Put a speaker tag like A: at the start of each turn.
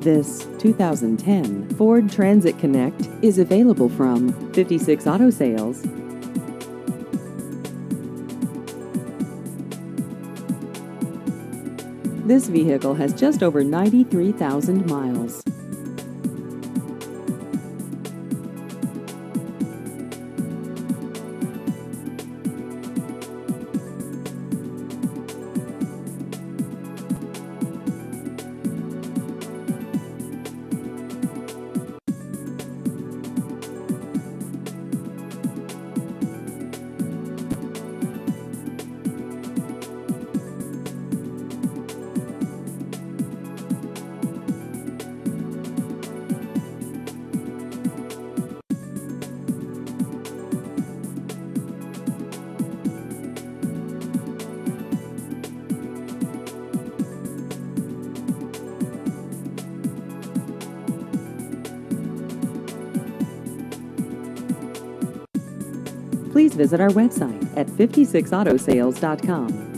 A: This 2010 Ford Transit Connect is available from 56 Auto Sales. This vehicle has just over 93,000 miles. Please visit our website at 56autosales.com.